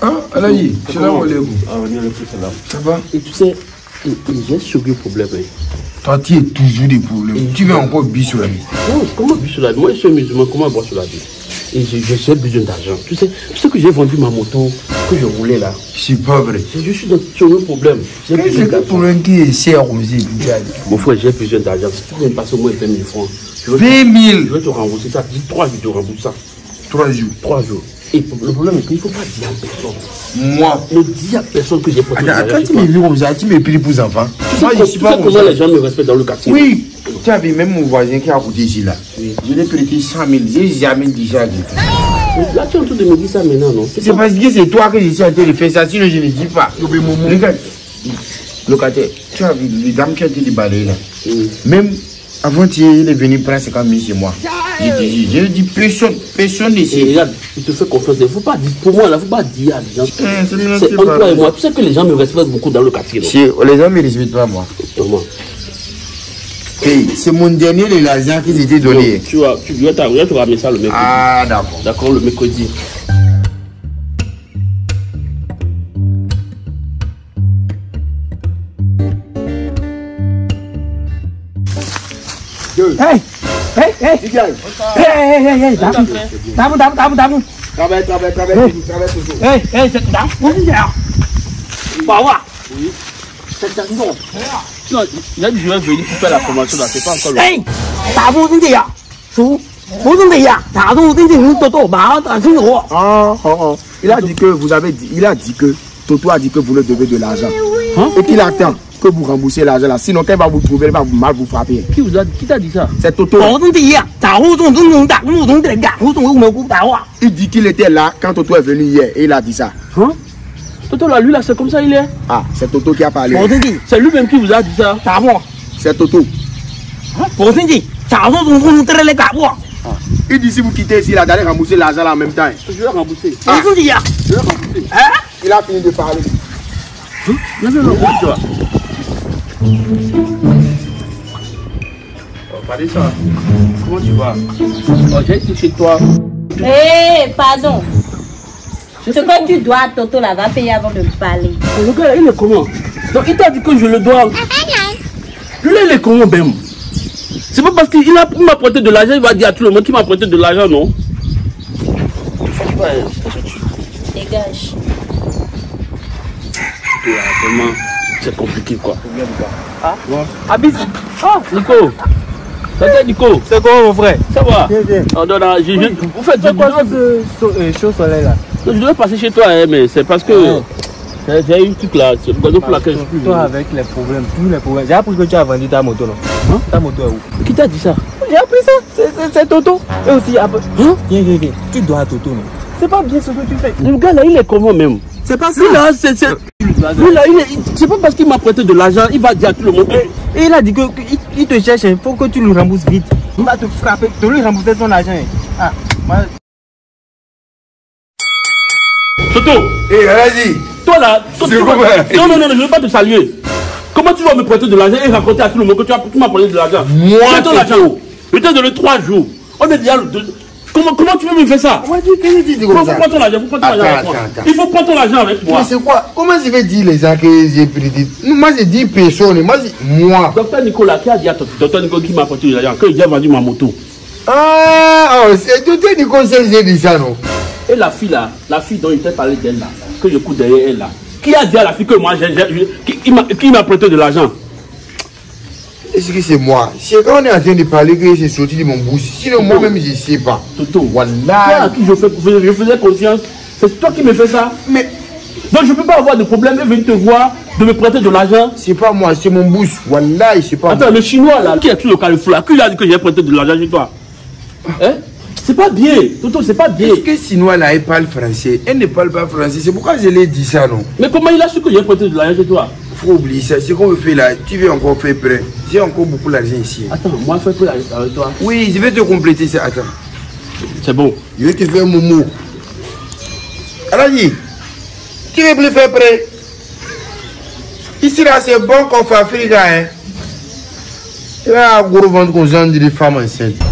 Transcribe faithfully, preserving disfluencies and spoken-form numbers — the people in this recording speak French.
Hein, Alaï, salam alaikum. Ah, on est le plus salam. Ça va? Et tu sais, j'ai sérieux problème. Hein. Toi, tu as toujours des problèmes. Et tu veux encore bûcher sur la vie? Non, comment bûcher sur la vie? Moi, je suis musulman, comment boire sur la vie? Et j'ai besoin d'argent. Tu sais, tu sais que j'ai vendu ma moto, que je roulais là. C'est pas vrai. Je suis dans sérieux problème. Quel c'est le problème qui est cher aussi? Mon frère, j'ai besoin d'argent. Si tu viens de passer au moins vingt mille francs. vingt mille? Je vais te rembourser ça. Dis trois jours, je te rembourse ça. Trois jours? Trois jours. Et le problème est qu'il ne faut pas dire à personne. Moi? Ne dis à personne que j'ai porté de l'argent. Quand tu me vis comme ça, tu me pries pour les enfants. Moi, je ne sais pas comment les gens me respectent dans le quartier. Oui. Tu avais même mon voisin qui a coûté ici là. Oui. Je l'ai prêté cent mille. J'ai jamais dit ça. Là, tu es en train de me dire ça maintenant, non? C'est parce que c'est toi que je suis en train de faire ça, sinon je ne dis pas. Regarde, locataire, tu as vu les dames qui ont été déballées là. Mm. Même avant qu'il est venu prendre cinquante mille chez moi. Je dis personne, personne ici. Regarde, il te fait confiance. Il ne faut pas dire, pour moi, il ne faut pas dire à des gens. C'est entre pas toi et moi. Tu sais que les gens me respectent beaucoup dans le quartier. Si, les gens ne me respectent pas moi. Comment? Hey, c'est mon dernier de l'argent qui s'était donné. Non, tu vas, tu vas te ramener ça le mercredi. Ah, d'accord. D'accord, le mercredi. Hey! Hey! Hey! Hey! Hey! Hey! Hey! Đạp đạp đạp đạp đạp Travaille, travaille, travaille, travaille toujours. Hey! Hey! Đạp uống gì à? Bảo à? Oui. C'est un bon. Non, il a dit je vais venir pour faire la formation là, c'est pas encore le. Hey! Đạp uống gì à? Chú! Uống gì à? Đạp uống gì thì Toto bảo à xin lỗi. Ah, oh, oh. Il a dit que vous avez dit, il a dit que Toto a dit que vous le devez de l'argent. Hein? Et qu'il attend que vous remboursez l'argent là. Sinon, quand il va vous trouver, il va vous mal vous frapper. Qui vous a qui t'a dit ça? C'est Toto. Il dit qu'il était là quand Toto est venu hier et il a dit ça. Hein? Toto là, lui là, c'est comme ça il est. Ah, c'est Toto qui a parlé. C'est lui-même qui vous a dit ça. C'est Toto. Ah. Il dit si vous quittez ici, là, d'aller rembourser l'argent là en même temps. Je vais rembourser. Ah. Je vais rembourser. Il a fini de parler. Hein? Non, non, non, tu vois. Oh, parlez ça. Comment tu vas? Oh, j'ai été chez toi. Hé, hey, pardon. Ce que tu dois à Toto là, va payer avant de me parler. Oh, le gars, il est comment? Donc, il t'a dit que je le dois. Lui, il est comment même? C'est pas parce qu'il m'a prêté de l'argent, il va dire à tout le monde qu'il m'a prêté de l'argent, non? Dégage. Vraiment, c'est compliqué quoi. Ah, Abis. Ah, Nico. Ça va, Nico? C'est quoi mon frère? Ça va? Viens, viens. Oh, non, non, je, je, vous faites c'est quoi ce chaud soleil là? Je devais passer chez toi, hein, mais c'est parce que ouais. J'ai eu un truc là, c'est pour laquelle je suis. Toi avec les problèmes, tous les problèmes. J'ai appris que tu as vendu ta moto non? Hein? Ta moto est où? Qui t'a dit ça? J'ai appris ça, c'est Toto. Et aussi, après. Hein? Viens, viens, viens. Tu dois à Toto non? C'est pas bien ce que tu fais. Le gars là, il est comment même? C'est pas ça. Lui là, c'est. Lui là, il est. C'est pas parce qu'il m'a prêté de l'argent, il va dire à tout le monde. Et il a dit que il te cherche, il faut que tu le rembourses vite. Il va te frapper, te lui rembourser son argent. Ah, moi. Toto! Hé, vas-y! Toi là, toi, tu vas... non, non, non, je ne veux pas te saluer. Comment tu vas me prêter de l'argent et raconter à tout le monde que tu m'as prêté de l'argent? Moi, je ton l'argent. Je t'ai donné trois jours. On est déjà. Comment, comment tu veux me faire ça? Moi, tu qu'est-ce que tu dis comme ça? Il faut prendre ton argent, il faut prendre ton argent avec moi. Il faut prendre ton argent avec moi. Mais c'est quoi? Comment je vais dire les gens que j'ai prêté? Moi, je dis personne. Moi, moi. Docteur Nicolas, qui a dit à ton docteur Nicolas qui m'a prêté de l'argent, que j'ai vendu ma moto. Ah, oh, c'est docteur Nicolas qui j'ai dit ça, non? Et la fille là, la fille dont il t'a parlé d'elle là, que je cours derrière elle là, qui a dit à la fille que moi, j'ai, j'ai, qui m'a prêté de l'argent? Est-ce que c'est moi? C'est quand on est en train de parler que c'est sorti de mon bouche. Sinon, moi-même, je ne sais pas. Toto, voilà. Toi à qui je, fais, je faisais confiance, c'est toi qui me fais ça. Mais. Donc, je ne peux pas avoir de problème et venir te voir, de me prêter de l'argent. C'est pas moi, c'est mon bouche. Voilà, c'est pas Attends, moi. le chinois là, qui a tout le carrefour là, qui lui a dit que j'ai prêté de l'argent chez toi? Hein? C'est pas bien, Toto, c'est pas bien. Est-ce que Sinois là, elle parle français? Elle ne parle pas français, c'est pourquoi je l'ai dit ça, non? Mais comment il a su que j'ai prêté de l'argent chez toi? Faut oublier ça, c'est qu'on veut faire là, tu veux encore faire prêt. J'ai encore beaucoup d'argent ici. Attends, moi je fais prêt avec toi. Oui, je vais te compléter ça, attends. C'est bon. Je vais te faire mon mot. Aladi, tu veux plus faire prêt? Ici là, c'est bon qu'on fait Afrique, hein. Tu vas gros vendre qu'on gendre des femmes enceintes.